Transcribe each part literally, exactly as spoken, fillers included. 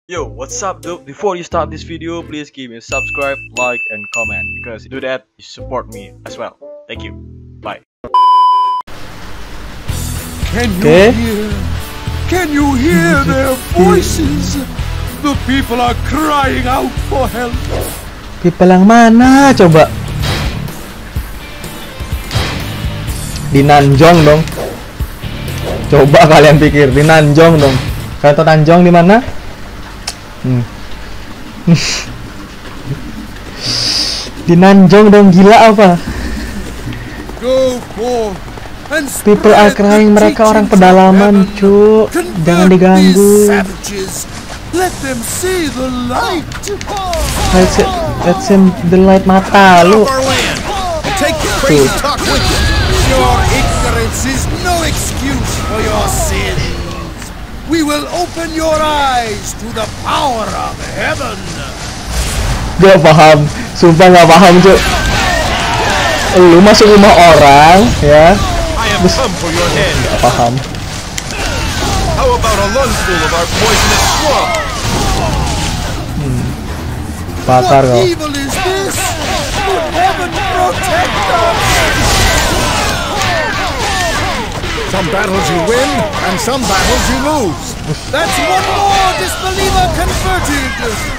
Yo, what's up, dude? Before you start this video, please give me a subscribe, like, and comment, because you do that, you support me as well. Thank you. Bye. Can you Okay. hear? Can you hear their voices? The people are crying out for help. People yang mana coba? Di Nanjong dong. Coba kalian pikir di Nanjong dong. Kalian tahu Nanjong di mana? Hmm. Di Nanjong dong, gila apa? Go forth and People are crying, mereka orang pedalaman, cu. Jangan diganggu. Let them see the light. Let's let's him the light mata lu. Take your crazy talk with you. Your ignorance is no excuse for your sins. We will open your eyes to the power of heaven. Gak paham, sumpah gak paham, cu. Lu masuk rumah orang, ya? Terus gak paham. How about a lungful of our poisonous swamp? Hmm. Bakar kau. What evil is this? Would heaven protect us? Some battles you win, and some battles you lose. That's one more disbeliever converted.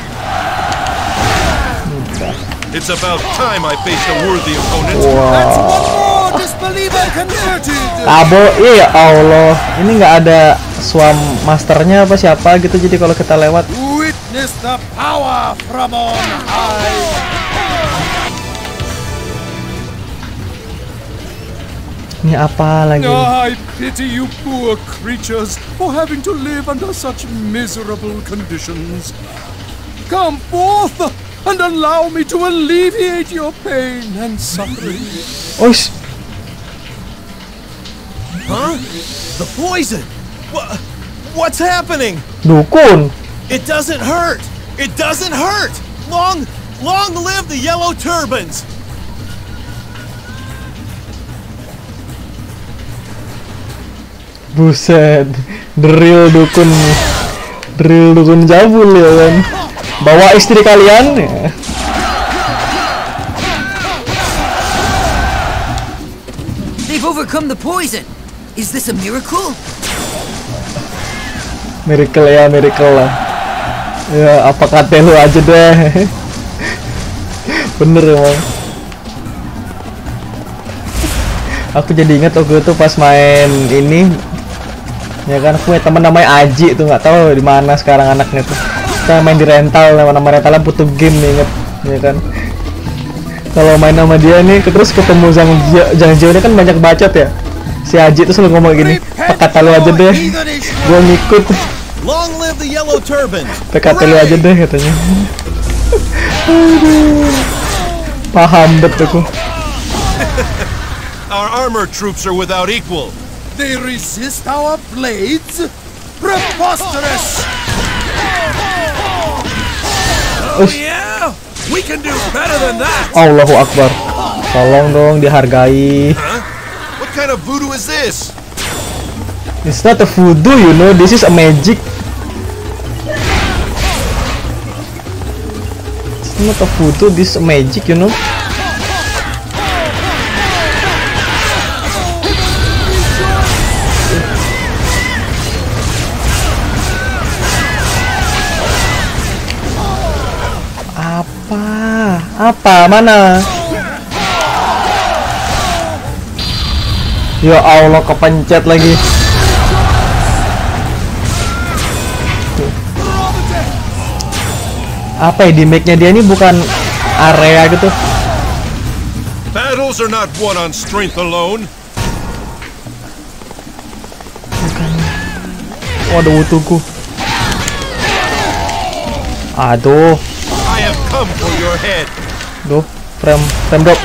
It's about time I faced a worthy opponent. That's one Wow. more disbeliever converted. Abo, iya Allah. Ini nggak ada swam masternya apa siapa gitu. Jadi kalau kita lewat, Witness the power from on high. ini apa lagi? I pity you poor creatures for having to live under such miserable conditions. Come forth and allow me to alleviate your pain and suffering. Oish, Huh? The poison! What? What's happening? dukun. It doesn't hurt! It doesn't hurt! Long, long live the yellow turbans! Buset, drill dukun, drill dukun jabul ya kan. Bawa istri kalian. Ya. They've overcome the poison. Is this a miracle? Miracle ya, miracle lah. Ya, apa kata lu aja deh. Bener emang. Aku jadi ingat waktu itu pas main ini, ya kan, aku punya teman namanya Aji tuh, nggak tahu di mana sekarang anaknya tuh. Kita main di rental, nama rentalnya butuh game nih, inget, ya kan. Kalau main sama dia nih, terus ketemu Zhang Zhang Jiao ini kan banyak bacot ya. Si Aji tuh selalu ngomong gini, "Apa kata lu aja deh, gua ngikut." Long live the yellow turbans! P K T lu aja deh katanya. Aduh. Paham betul aku. Our armored troops are without equal. They resist our blades? Preposterous! Oh yeah? We can do better than that! Allahu Akbar. Tolong dong dihargai. Huh? What kind of voodoo is this? It's not a voodoo, you know. This is a magic. It's not a voodoo. This is a magic, you know. Apa? Apa? Mana? Ya Allah, kepencet lagi. Apa ya, di mic-nya dia ini bukan area gitu. Battles are not won on strength alone. Waduh, wutuku. Aduh. I have come for your head. Duh, frame, frame drop.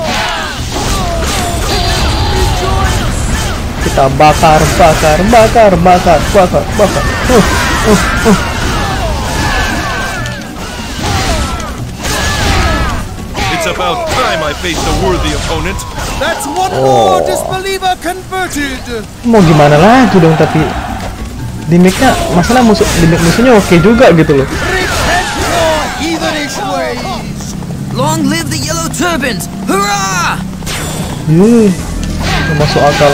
Kita bakar, bakar, bakar, bakar, bakar, bakar. Uh, uh, uh. It's about time I faced a worthy opponent. That's one Oh. more disbeliever converted. Mau gimana lagi dong tapi Dimiknya masalah musuh dimik musuhnya oke juga gitu loh. Repent your heathenish ways! Long live the yellow turbans! Hurrah! Hmm, nggak masuk akal.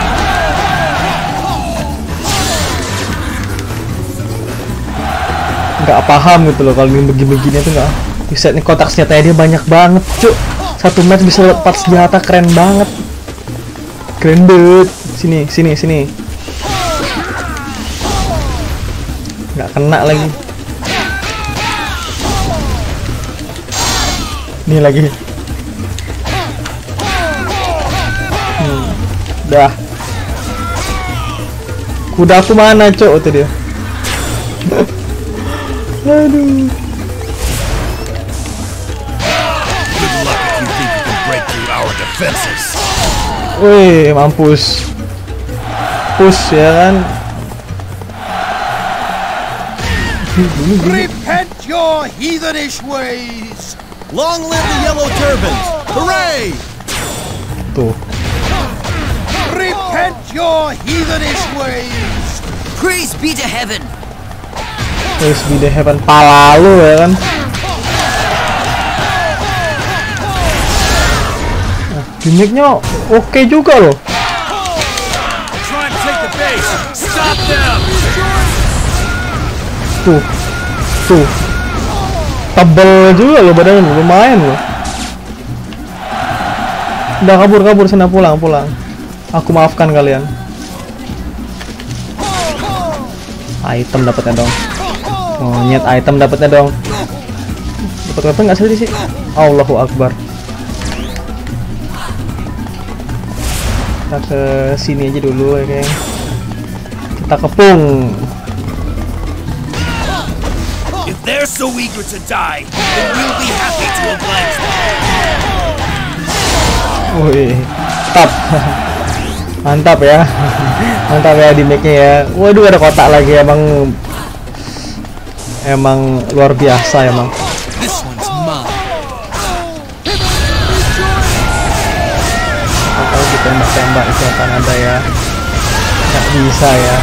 Nggak paham gitu loh kalau ini begini-begini tuh nggak. Bisa nih kotak senjatanya dia banyak banget, cuk. Satu match bisa dapat empat senjata, keren banget. Keren banget. Sini, sini, sini. Nggak kena lagi. Nih lagi. Hmm. Dah. Kuda aku mana, cok? Itu dia. Aduh. Good luck if you think you can break through our defenses. Wih, mampus. Push ya kan. Repent your heathenish ways! Long live the yellow turbans! Hooray! Tuh. Repent your heathenish ways! Praise be to heaven! Terus di the heaven pala lu ya kan. Nah, gimmicknya oke juga loh. Try and take the base! Stop them! Tuh. Tuh. Tebel juga loh badannya, lumayan loh. Udah kabur kabur sana, pulang pulang. Aku maafkan kalian. Item dapatnya dong. Monyet item dapatnya dong. Dapat weapon nggak sih sih? Allahu Akbar. Kita ke sini aja dulu ya, geng. Kita kepung. If they're so eager to die, then we'll be happy to oblige them. Wih, mantap. Mantap ya. Mantap ya di make-nya ya. Waduh, ada kotak lagi, emang emang luar biasa emang. This one's mine. Atau ditembak-tembak itu akan ada ya. Nggak bisa ya.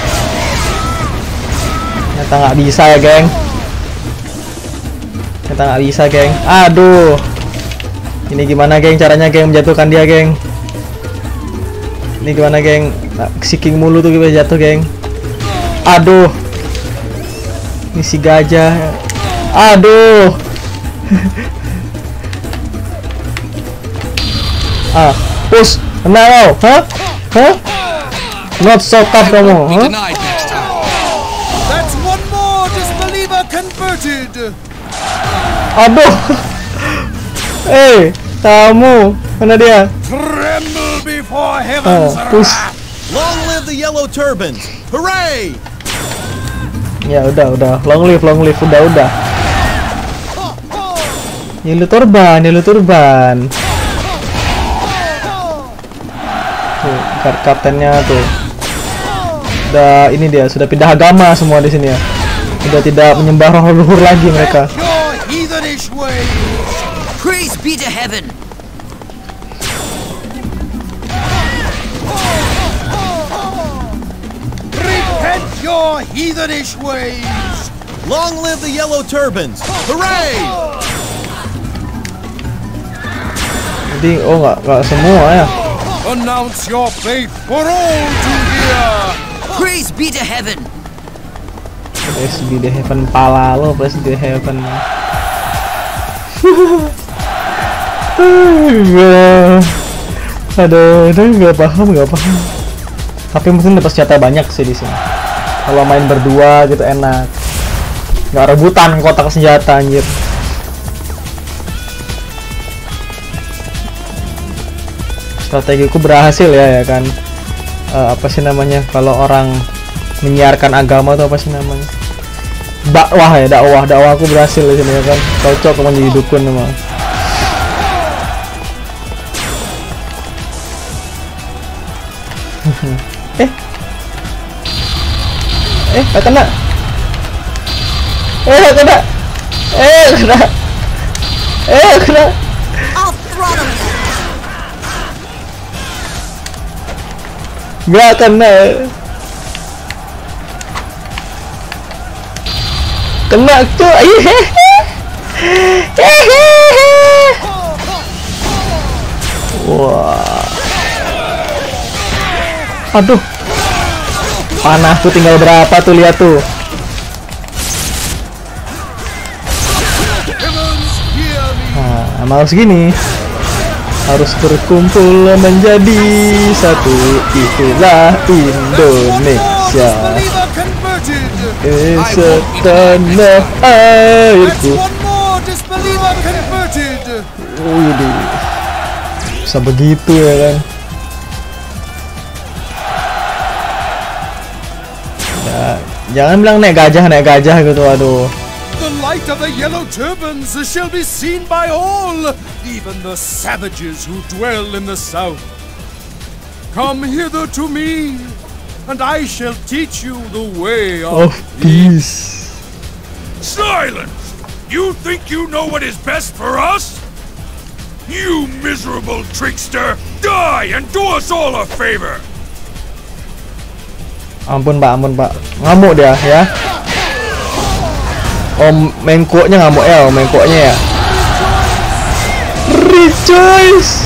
Ternyata nggak bisa ya, geng. Ternyata nggak bisa, geng. Aduh. Ini gimana, geng? Caranya, geng, menjatuhkan dia, geng. Ini gimana, geng? Seeking mulu tuh gimana jatuh, geng. Aduh. Ini si gajah. Aduh. Ah, push. Kena kau. Hah? Hah? Not so tough kamu, huh? That's one more disbeliever converted! Aduh. Eh, hey, kamu. Mana dia? Tremble before Oh, heaven's push. wrath! Long live the yellow turbans! Hooray! Ya udah udah, long live long live udah udah. Yellow turban, yellow turban. Tuh, guard kaptennya tuh. Udah ini dia, sudah pindah agama semua di sini ya. Sudah tidak menyembah roh leluhur lagi mereka. Your heathenish ways! Praise be to heaven! Repent your heathenish ways! Long live the yellow turbans! Hooray! Jadi oh nggak nggak semua ya. Announce your faith for all to hear! Praise be to heaven! Press be the heaven pala lo, press the heaven. Aduh, aduh nggak paham nggak paham. Tapi mungkin dapat senjata banyak sih di sini. Kalau main berdua gitu enak. Nggak rebutan kotak senjata anjir. Strategiku berhasil ya ya kan. Uh, apa sih namanya kalau orang menyiarkan agama tuh apa sih namanya? Dakwah ya, dakwah, dakwah aku berhasil di sini ya kan. Cocok kalau jadi dukun emang. eh eh gak kena eh gak kena eh gak kena eh gak kena I'll throttle you! gak kena kena cuy. Wah. Aduh. Panahku tinggal berapa tuh, lihat tuh. Nah, harus gini. Harus berkumpul menjadi satu. Itulah Indonesia. Eh, setanah airku. Wih, bisa begitu ya kan? Ya, jangan bilang naik gajah, naik gajah gitu, aduh. The light of the yellow turbans shall be seen by all, even the savages who dwell in the south. Come hither to me, and I shall teach you the way of, Of peace. Silence! You think you know what is best for us? You miserable trickster! Die and do us all a favor! Ampun pak, ampun pak. Ngamuk dia ya. Om mengkoknya ngamuk ya, om mengkoknya ya. Rejoice.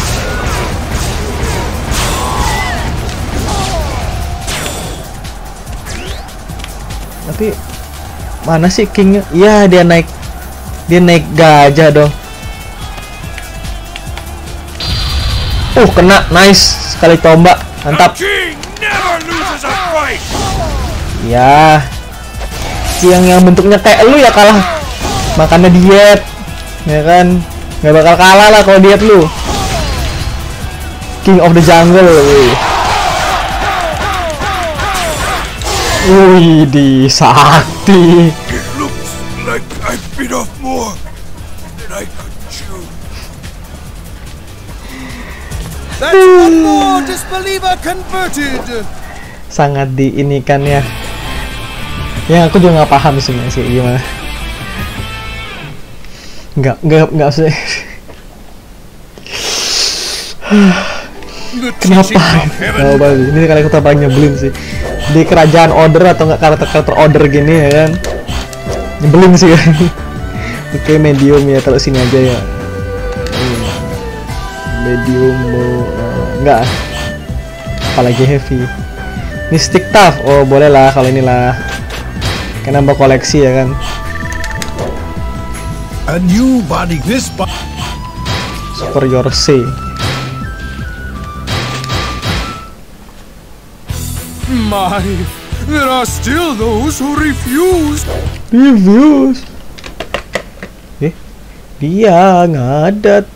Tapi mana sih kingnya? Iya, dia naik, dia naik gajah dong. Uh, kena, nice sekali tombak, mantap. Ya, yang yang bentuknya kayak lu ya kalah, makannya diet, ya kan? Nggak bakal kalah lah kalau diet lu. King of the jungle, wih. Wih, di sakti. It looks like I bit off more than I could chew. That's one more disbeliever converted. Sangat diinikan ya. Ya aku juga nggak paham sebenarnya sih gimana. Nggak nggak nggak usah. Kenapa? Oh, ini kali kita paling nyebelin sih. Di kerajaan order atau nggak karakter-karakter order gini ya kan. Nyebelin sih kan. Oke, medium ya, taruh sini aja ya. Medium uh, enggak. Apalagi heavy. Mystic Tough. Oh, boleh lah kalau inilah. Kan nambah koleksi ya kan. A new body this body. Superior C. My, there are still those who refuse. Refuse. Eh, dia ngadat.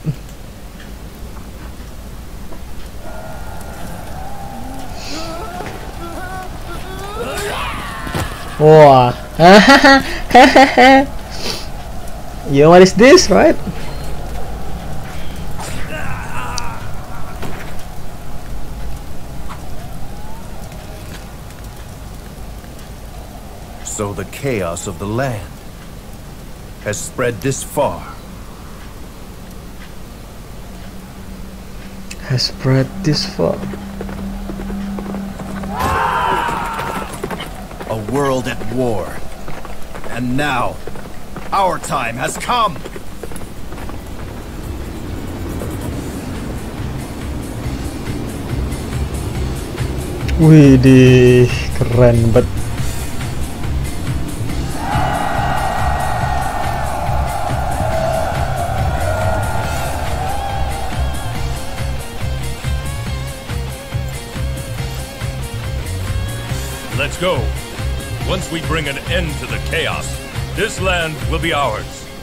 Wah. You know what is this, right? So the chaos of the land has spread this far. Has spread this far. A world at war. And now, our time has come. Wih, di keren banget. Let's go. Once we bring an end to the chaos, this land will be ours.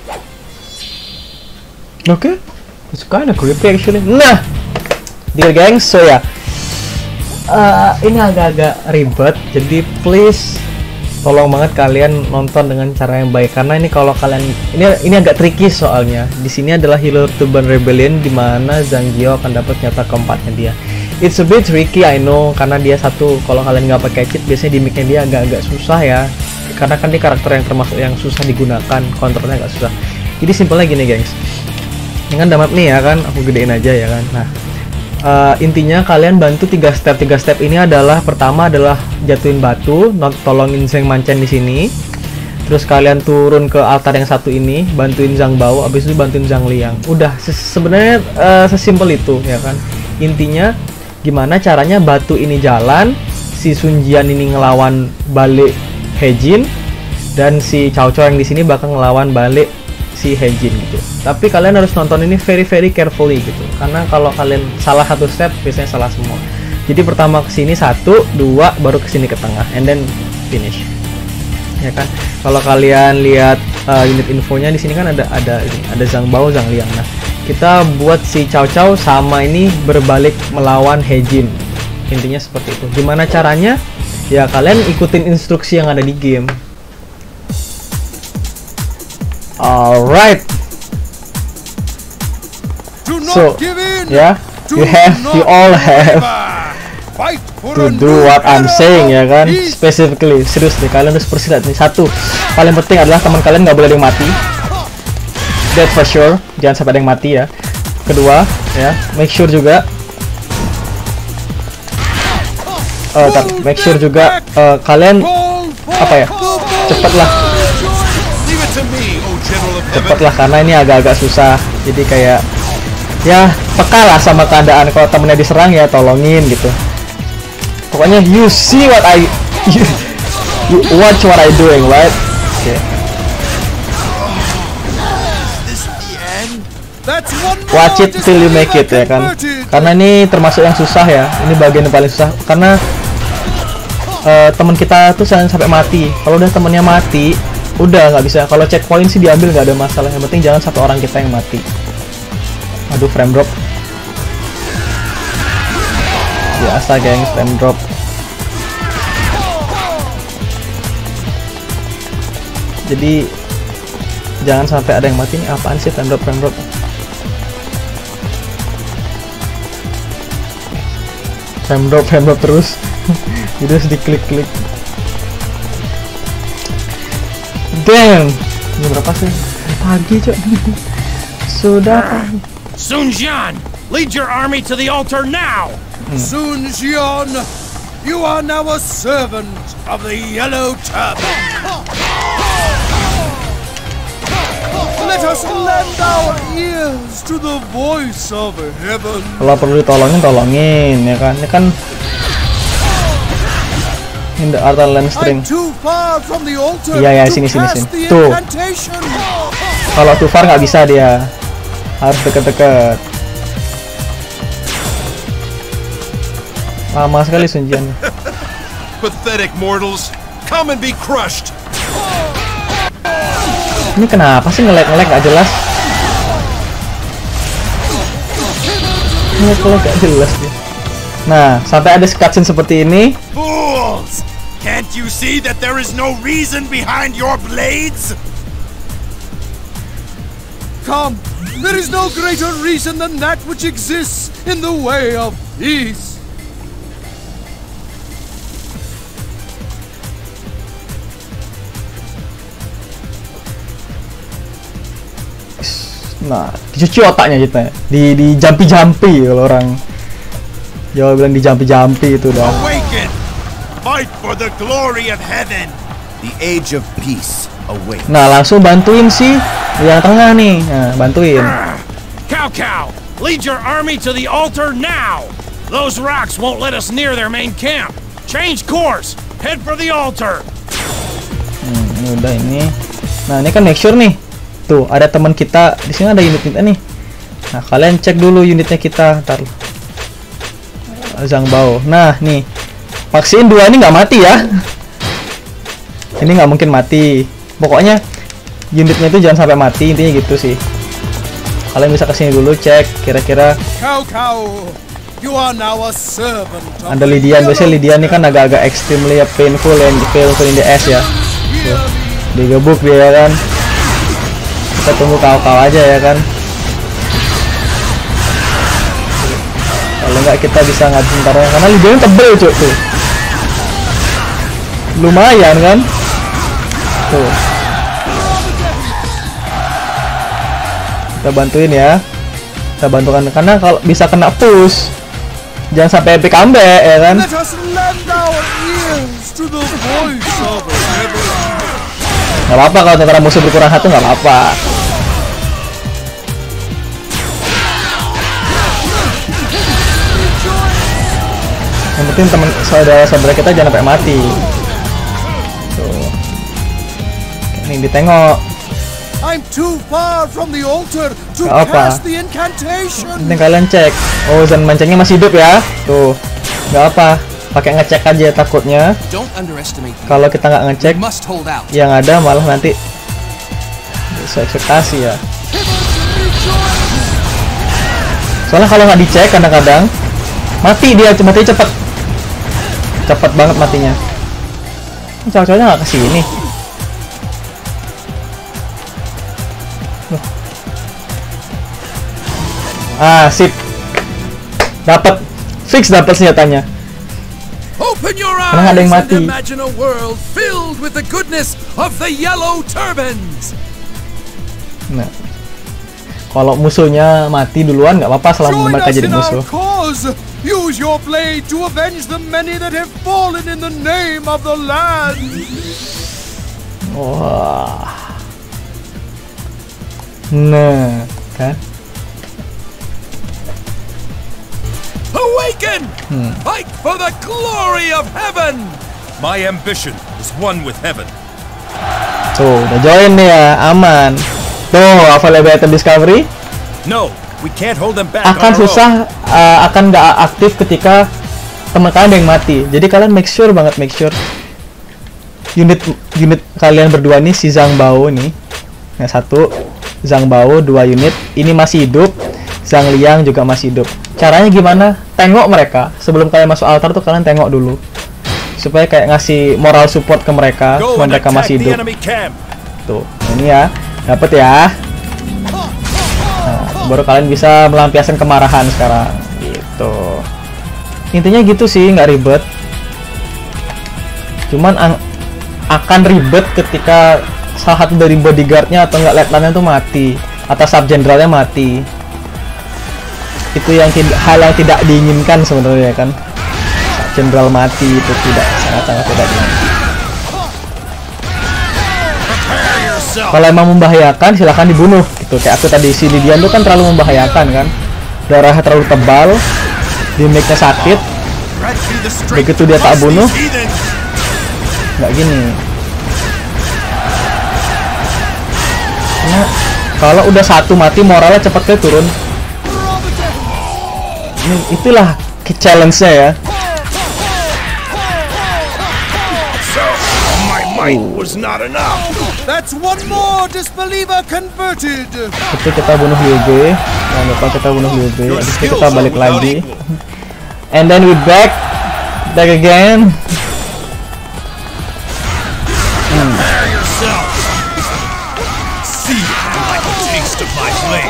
Okay, it's kind of creepy actually. Nah, dear gengs, so ya, uh, ini agak-agak ribet. Jadi please, tolong banget kalian nonton dengan cara yang baik karena ini kalau kalian ini ini agak tricky soalnya. Di sini adalah Healer Turban Rebellion di mana Zangief akan dapat senjata keempatnya dia. It's a bit tricky, I know, karena dia satu, kalau kalian nggak pakai cheat, biasanya di mic-nya dia agak-agak susah ya. Karena kan dia karakter yang termasuk yang susah digunakan, kontrolnya agak susah. Jadi simpelnya gini, gengs. Dengan damap nih ya kan, aku gedein aja ya kan. Nah, uh, intinya kalian bantu tiga step. Tiga step ini adalah pertama adalah jatuhin batu, not tolongin Zeng Manchen di sini. Terus kalian turun ke altar yang satu ini, bantuin Zhang Bao, abis itu bantuin Zhang Liang. Udah, se sebenarnya uh, sesimpel itu ya kan. Intinya gimana caranya batu ini jalan, si Sun Jian ini ngelawan balik He Jin, dan si Cao Cao yang di sini bakal ngelawan balik si He Jin gitu. Tapi kalian harus nonton ini very very carefully gitu. Karena kalau kalian salah satu step, biasanya salah semua. Jadi pertama ke sini satu, dua, baru ke sini ke tengah, and then finish. Ya kan, kalau kalian lihat uh, unit infonya di sini kan ada ada ini, ada Zhang Bao, Zhang Liang. Nah, kita buat si Cao Cao sama ini berbalik melawan He Jin. Intinya seperti itu. Gimana caranya? Ya kalian ikutin instruksi yang ada di game. Alright. So, ya, yeah, you have, you all have to do what I'm saying ya kan, specifically. Serius nih, kalian harus persirat nih. Satu, paling penting adalah teman kalian nggak boleh ada yang mati, that for sure, jangan sampai ada yang mati ya. Kedua ya, make sure juga uh, tar, make sure juga uh, kalian apa ya, cepatlah cepatlah karena ini agak-agak susah. Jadi kayak ya peka lah sama keadaan. Kalau temennya diserang ya tolongin gitu. Pokoknya you see what I you, you watch what I doing, right? Okay. Watch it till you make it ya kan. Karena ini termasuk yang susah ya. Ini bagian yang paling susah karena uh, teman kita tuh jangan sampai mati. Kalau udah temennya mati, udah nggak bisa. Kalau checkpoint sih diambil nggak ada masalah. Yang penting jangan satu orang kita yang mati. Aduh, frame drop. Biasa geng, frame drop. Jadi jangan sampai ada yang mati. Ini apaan sih frame drop, frame drop? Frame drop, frame drop terus. Jadi harus diklik-klik. Damn. Ini berapa sih? Pagi, Cok. Sudah pagi. Sun Jian, lead your army to the altar now! Hmm. Sun Jian, you are now a servant of the Yellow Turban. Let us lend our ears to the voice of heaven. Kalau perlu ditolongin, tolongin ya kan. Ini kan in the altar land string. Iya ya, sini sini sini. Tuh. Kalau too far nggak bisa dia. Harus deket-deket. Lama sekali Sun Jian. Pathetic mortals, come and be crushed. Ini kenapa sih nge-lag-nge-lag gak jelas? Nge-lag gak jelas dia. Nah, sampai ada cutscene seperti ini. Fools! Can't you see that there is no reason behind your blades? Come, there is no greater reason than that which exists in the way of peace. Nah, dicuci otaknya kita, di di jampi-jampi kalau orang Jawa bilang di jampi-jampi itu dah. Awaken, fight for the glory of heaven. The age of peace awaits. Nah, langsung bantuin sih yang tengah nih. Nah, bantuin. Cao Cao, lead your army to the altar now. Those rocks won't let us near their main camp. Change course. Head for the altar. Hmm, ini udah ini. Nah, ini kan make sure nih. Tuh, ada teman kita di sini, ada unit-unitnya nih. Nah, kalian cek dulu unitnya kita. Ntar Zhang Bao. Nah, nih. Vaksin dua ini nggak mati ya. Ini nggak mungkin mati. Pokoknya unitnya itu jangan sampai mati, intinya gitu sih. Kalian bisa kesini dulu cek kira-kira. Ada Lydian, biasanya Lydian ini kan agak-agak extremely painful and painful in the ass ya. Tuh, digebuk dia kan. Kita tunggu kau-kau aja ya kan. Kalau nggak kita bisa ngabisin taruhnya karena Lydian tebel cuy tuh. Lumayan kan. Tuh. Kita bantuin ya. Kita bantukan karena kalau bisa kena push. Jangan sampai epic comeback ya kan. Nggak apa-apa kalau tentara musuh berkurang satu, nggak apa-apa. Yang penting teman saudara-saudara kita jangan sampai mati. Tuh. Ini ditengok. I'm too far from the altar to Gak apa. cast the incantation. Penting kalian cek. Oh, Zan mancingnya masih hidup ya. Tuh. Nggak apa. Pakai ngecek aja, takutnya Don't underestimate me. kalau kita nggak ngecek, We must hold out. yang ada malah nanti sesuai ekspektasi ya. Soalnya kalau nggak dicek kadang-kadang mati dia, mati cepet cepet banget matinya. Cowok-cowoknya nggak kesini. Loh. Ah, sip, dapat fix, dapat senjatanya. Open your Karena ada yang eyes mati. and imagine a world filled with the goodness of the yellow turbans. Nah, kalau musuhnya mati duluan nggak apa-apa selama Join mereka us jadi in our musuh. cause. Use your blade to avenge the many that have fallen in the name of the land. Wah. Nah, kan? Awaken! Hmm. Fight for the glory of heaven. My ambition is one with heaven. Tuh, udah join nih ya, aman. Tuh, available item discovery No, we can't hold them back. akan on our own. susah, uh, akan nggak aktif ketika teman kalian ada yang mati. Jadi kalian make sure banget, make sure unit unit kalian berdua nih, si Zhang Bao nih, yang satu Zhang Bao, dua unit ini masih hidup, Zhang Liang juga masih hidup. Caranya gimana? Tengok mereka sebelum kalian masuk altar tuh, kalian tengok dulu supaya kayak ngasih moral support ke mereka Go supaya and mereka attack masih the hidup. enemy camp. Tuh, ini ya, dapet ya. Nah, baru kalian bisa melampiaskan kemarahan sekarang, gitu. Intinya gitu sih, nggak ribet. Cuman ang- akan ribet ketika salah satu dari bodyguardnya atau nggak lieutenantnya tuh mati, atau sub generalnya mati. Itu yang tidak, hal yang tidak diinginkan sebenarnya kan. Sub general mati itu tidak, sangat-sangat tidak diinginkan. Kalau emang membahayakan silahkan dibunuh gitu. Kayak aku tadi, si Lydian tuh kan terlalu membahayakan kan, darahnya terlalu tebal, damage-nya sakit. Begitu dia tak bunuh, nggak gini. Karena kalau udah satu mati, moralnya cepet ke turun. Ini itulah challenge-nya ya. Might was not enough. That's one more disbeliever converted. Itu kita bunuh Liu Bei, jangan lupa kita bunuh Liu Bei. Habis itu kita balik lagi, and then we back, back again. Hmm. See, I like the taste of my blade.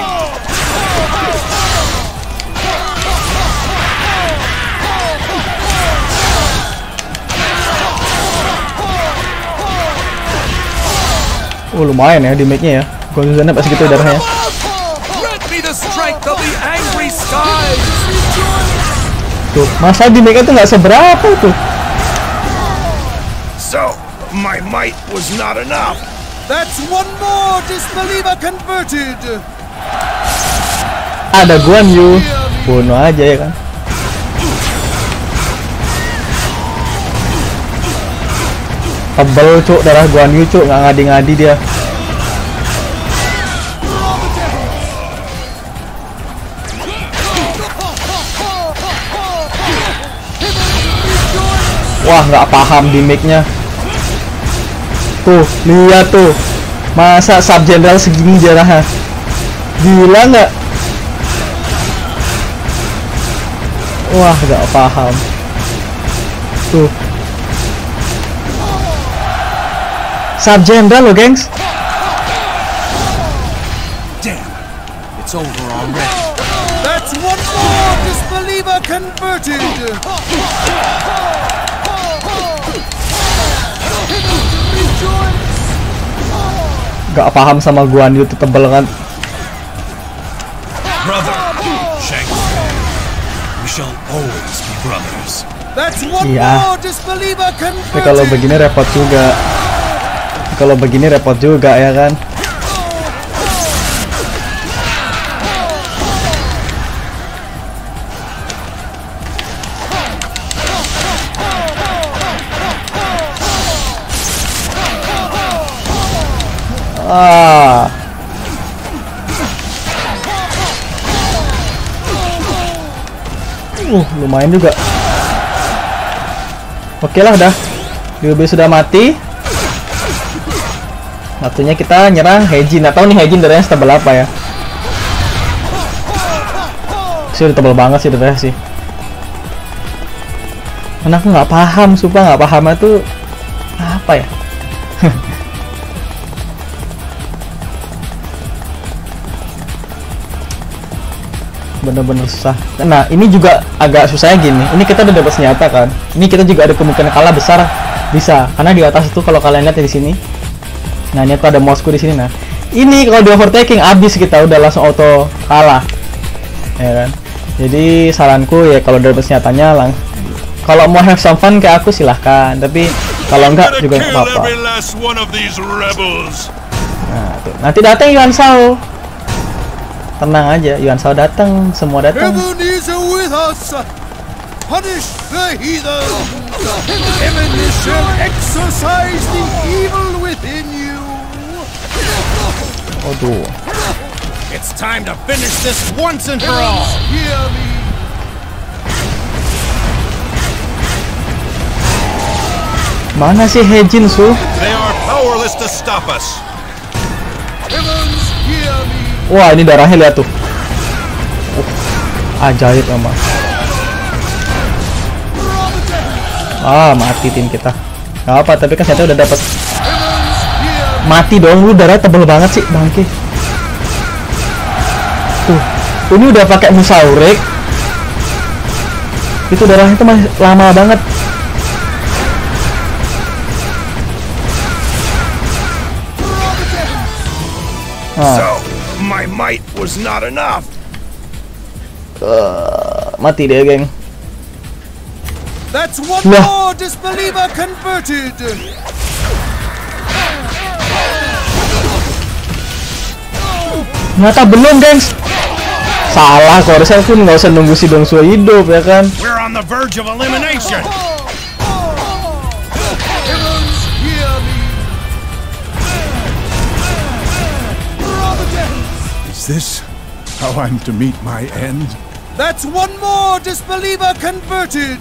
Oh lumayan ya damage-nya ya. Gonzana pas gitu darahnya. Grant me the strength of the angry skies. Tuh, masa damage-nya tuh nggak seberapa tuh. So, my might was not enough. That's one more disbeliever converted. Ada Guan Yu, bunuh aja ya kan. Tebel cuk, darah Guan Yu cuk, nggak ngadi-ngadi dia. Wah, nggak paham damage-nya. Tuh, lihat tuh. Masa sub general segini darahnya? Gila nggak? Wah, nggak paham. Tuh. Sub general loh, gengs. Damn, it's over already. That's one more disbeliever converted. Gak paham sama Guan Yu tuh tebel kan. Brother, Shang Tsung, we shall always be brothers. That's one Iya. more disbeliever Tapi kalau converted. begini repot juga. Kalau begini repot juga ya kan. Ah. Uh, lumayan juga. Oke lah udah. D B sudah mati. Waktunya kita nyerang Heijin. Nggak tahu nih Heijin darahnya setebal apa ya. Sih udah tebal banget sih darahnya sih. Karena aku nggak paham, sumpah nggak paham itu apa ya. Bener-bener susah. Nah ini juga agak susahnya gini. Ini kita udah dapat senjata kan. Ini kita juga ada kemungkinan kalah besar bisa. Karena di atas itu kalau kalian lihat di sini. Nah ini tuh ada mouse-ku di sini. Nah ini kalau di overtaking abis kita udah langsung auto kalah. Ya kan. Jadi saranku ya kalau dapat senjatanya lang. Kalau mau have some fun kayak aku silahkan. Tapi kalau enggak juga nggak apa-apa. Nah tuh. Nanti datang Yuan Shao. Tenang aja, Yuan Shao datang, semua datang. Heaven is with us. Punish the heathen. Heaven shall exorcise the evil within you. Aduh. It's time to finish this once and for all. Hear me. Mana sih Heijin Su? They are powerless to stop us. Heavens, hear me. Wah ini darahnya lihat tuh. Uh, ajaib emang. Ah mati tim kita. Gak apa tapi kan saya udah dapat. Mati dong lu, darah tebel banget sih bangke. Tuh ini udah pakai Musaurek. Itu darahnya tuh masih lama banget. Ah. So, my might was not enough. Uh, mati dia, geng. That's one Wah. more disbeliever converted. Ternyata belum, gengs. Salah, kalau harusnya aku nggak usah nunggu si Dongsuo hidup ya kan. We're on the verge of elimination. Heavens, hear me. Is this how I'm to meet my end? That's one more disbeliever converted.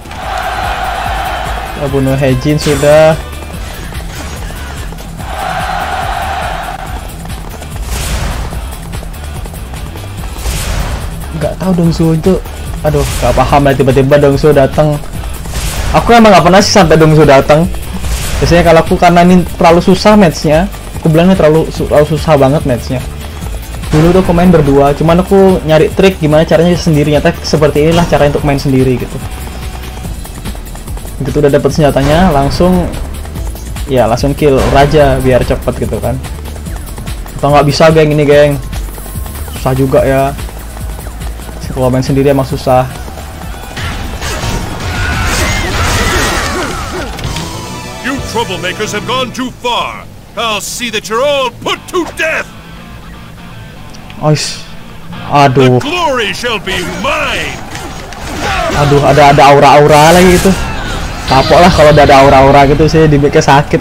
Kita bunuh Heijin sudah. Nggak tahu Dongsuo itu, aduh nggak paham lah tiba-tiba Dongsuo datang. Aku emang nggak pernah sih sampai Dongsuo datang. Biasanya kalau aku karena ini terlalu susah matchnya, aku bilangnya terlalu terlalu susah banget matchnya. Dulu tuh aku main berdua, cuman aku nyari trik gimana caranya sendiri. Nyata seperti inilah cara untuk main sendiri gitu. Begitu udah dapet senjatanya, langsung ya langsung kill raja biar cepet gitu kan. Atau nggak bisa geng ini geng, susah juga ya. Kalau main sendiri emang susah. You troublemakers have gone too far. I'll see that you're all put to death. Oish. Aduh. The glory shall be mine. Aduh, ada ada aura-aura lagi gitu. Kapok lah kalau ada aura-aura gitu sih, dibikin sakit.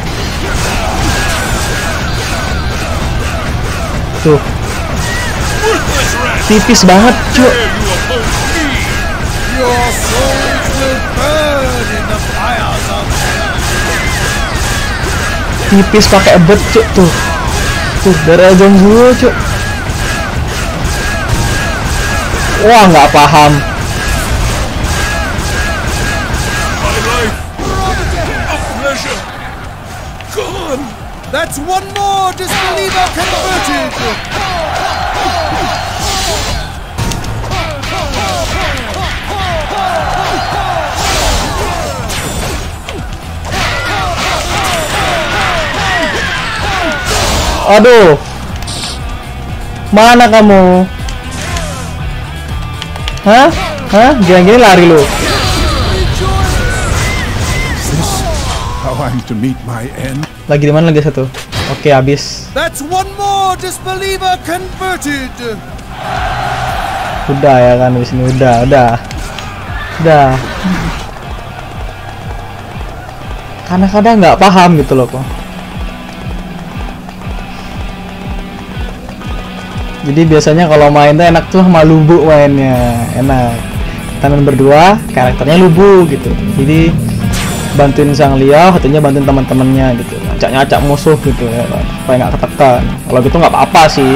Tuh. Tipis banget, cuy. Your souls will burn in the fires of hell. Tipis pakai ebet, cuy, tuh. Tuh, darah Dongsuo, cuy. Wah, nggak paham. My life, a pleasure, gone. That's one more disbeliever converted. Aduh. Mana kamu? Hah? Hah? Gini-gini lari lu. Is this how I'm to meet my end? Lagi di mana lagi satu? Oke, habis. That's one more disbeliever converted. Udah ya kan di sini udah, udah. Udah. Karena kadang nggak paham gitu loh kok. Jadi biasanya kalau main tuh enak tuh sama Lubu mainnya, enak. Teman berdua, karakternya Lubu gitu. Jadi bantuin Sang Liao, satunya bantuin teman-temannya gitu. Ngacak-ngacak musuh gitu ya, supaya nggak ketekan. Kalau gitu nggak apa-apa sih.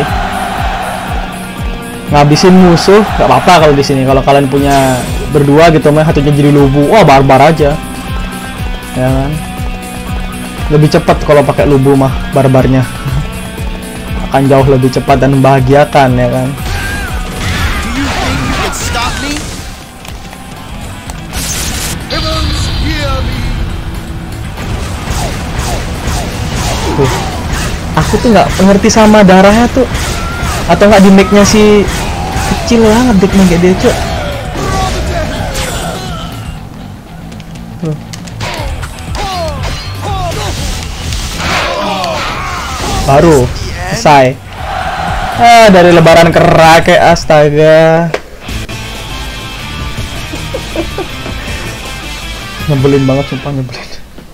Ngabisin musuh nggak apa-apa kalau di sini. Kalau kalian punya berdua gitu, main satunya jadi Lubu, wah barbar aja. Ya kan? Lebih cepat kalau pakai Lubu mah barbarnya. Akan jauh lebih cepat dan membahagiakan ya kan. Do you think you can stop me? Heavens hear me. Tuh. Aku tuh nggak ngerti sama darahnya tuh. Atau nggak di make-nya si kecil banget diknya kayak dia cuy. Tuh. Baru selesai. Ah, dari lebaran kera kayak astaga. Nyebelin banget sumpah, nyebelin.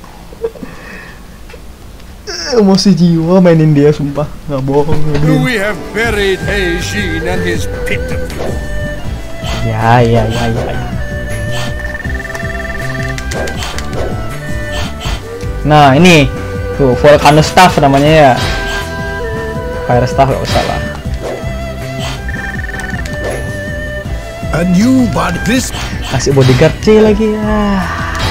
Emosi jiwa mainin dia sumpah, nggak bohong. We have buried He Xin and his pit of glory. Ya ya ya ya. ya. Nah ini tuh Volcano Staff namanya ya. Fire Staff gak usah lah. A new body. This Kasih bodyguard C lagi ya.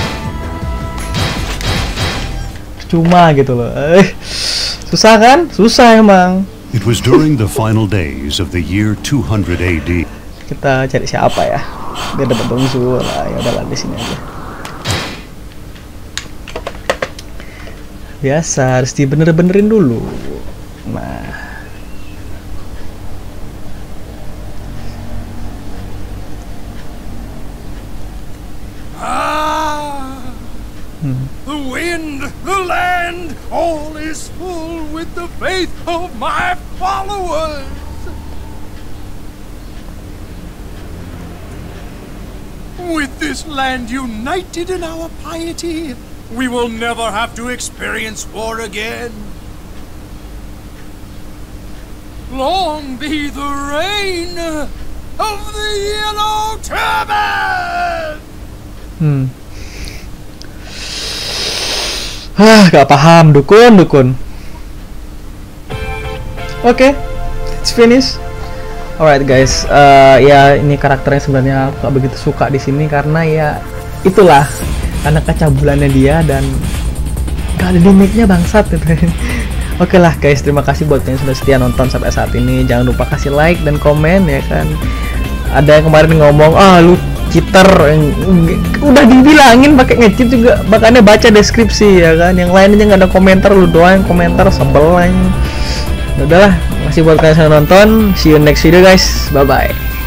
Cuma gitu loh. Eh, susah kan? Susah emang. It was during the final days of the year two hundred A D. Kita cari siapa ya? Biar dapat bongsu lah. Ya udahlah di sini aja. Biasa harus dibener-benerin dulu. Nah. The wind, the land, all is full with the faith of my followers. With this land united in our piety, we will never have to experience war again. Long be the reign of the Yellow Turban! Hmm. Hah, gak paham, dukun, dukun. Oke, okay, it's finished. Alright guys, uh, ya ini karakternya sebenarnya aku gak begitu suka di sini karena ya itulah karena kecabulannya dia dan gak ada damage-nya bangsat gitu. Oke okay lah guys, terima kasih buat yang sudah setia nonton sampai saat ini. Jangan lupa kasih like dan komen ya kan. Ada yang kemarin ngomong, ah lu cheater, udah dibilangin pakai nge-cheat juga, makanya baca deskripsi ya kan. Yang lainnya nggak ada komentar, lu doang komentar, sebel aja. Udahlah, masih buat kalian yang nonton. See you next video guys, bye bye.